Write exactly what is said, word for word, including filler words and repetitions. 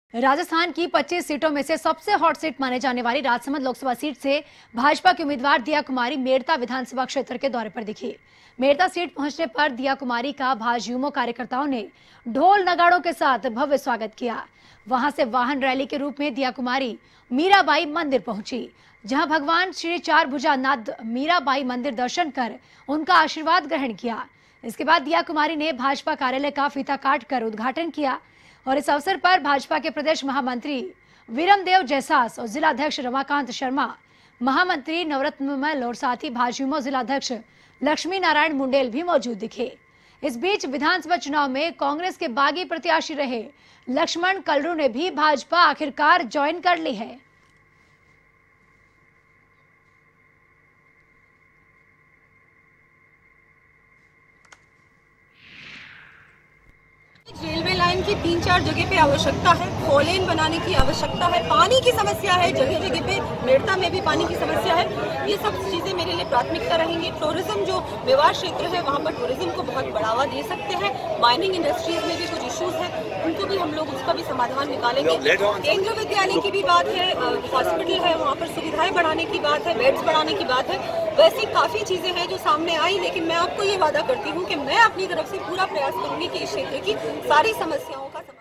राजस्थान की पच्चीस सीटों में से सबसे हॉट सीट माने जाने वाली राजसमंद लोकसभा सीट से भाजपा की उम्मीदवार दिया कुमारी मेड़ता विधानसभा क्षेत्र के दौरे पर दिखी। मेड़ता सीट पहुंचने पर दिया कुमारी का भाजयुमो कार्यकर्ताओं ने ढोल नगाड़ों के साथ भव्य स्वागत किया। वहां से वाहन रैली के रूप में दिया कुमारी मीराबाई मंदिर पहुंची, जहां भगवान श्री चार भुजानाथ मीराबाई मंदिर दर्शन कर उनका आशीर्वाद ग्रहण किया। इसके बाद दिया कुमारी ने भाजपा कार्यालय का फीता काट कर उद्घाटन किया और इस अवसर पर भाजपा के प्रदेश महामंत्री वीरमदेव जैसास और जिलाध्यक्ष रमाकांत शर्मा, महामंत्री नवरत्नमल और साथ ही भाजयुमो जिलाध्यक्ष लक्ष्मी नारायण मुंडेल भी मौजूद दिखे। इस बीच विधानसभा चुनाव में कांग्रेस के बागी प्रत्याशी रहे लक्ष्मण कलरू ने भी भाजपा आखिरकार ज्वाइन कर ली है। रेलवे लाइन की तीन चार जगह पे आवश्यकता है, फोर लेन बनाने की आवश्यकता है, पानी की समस्या है, जगह जगह पे मेड़ता में भी पानी की समस्या है। ये सब चीजें मेरे लिए प्राथमिकता रहेंगी। टूरिज्म जो मेवाड़ क्षेत्र है वहाँ पर टूरिज्म को बहुत बढ़ावा दे सकते हैं। माइनिंग इंडस्ट्रीज में भी कुछ इश्यूज हैं, उनको भी हम लोग उसका भी समाधान निकालेंगे। केंद्रीय विद्यालय की भी बात है, हॉस्पिटल है, वहाँ पर सुविधाएं बढ़ाने की बात है, बेड्स बढ़ाने की बात है। वैसी काफी चीजें हैं जो सामने आई, लेकिन मैं आपको ये वादा करती हूँ कि मैं अपनी तरफ से पूरा प्रयास करूंगी कि इस क्षेत्र की सारी समस्याओं का